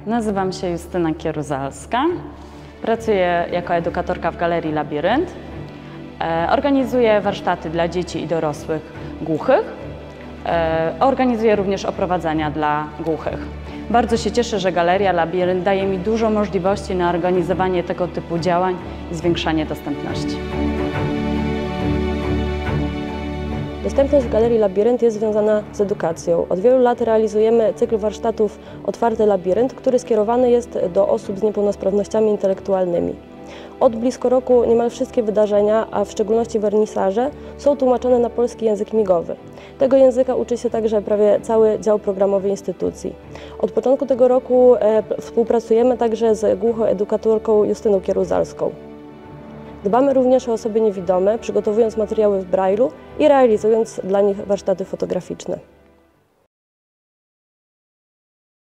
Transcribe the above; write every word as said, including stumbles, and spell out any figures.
Nazywam się Justyna Kieruzalska. Pracuję jako edukatorka w Galerii Labirynt. Organizuję warsztaty dla dzieci i dorosłych głuchych. Organizuję również oprowadzania dla głuchych. Bardzo się cieszę, że Galeria Labirynt daje mi dużo możliwości na organizowanie tego typu działań i zwiększanie dostępności. Dostępność w Galerii Labirynt jest związana z edukacją. Od wielu lat realizujemy cykl warsztatów Otwarty Labirynt, który skierowany jest do osób z niepełnosprawnościami intelektualnymi. Od blisko roku niemal wszystkie wydarzenia, a w szczególności wernisaże, są tłumaczone na polski język migowy. Tego języka uczy się także prawie cały dział programowy instytucji. Od początku tego roku e, współpracujemy także z głuchoedukatorką Justyną Kieruzalską. Dbamy również o osoby niewidome, przygotowując materiały w brajlu i realizując dla nich warsztaty fotograficzne.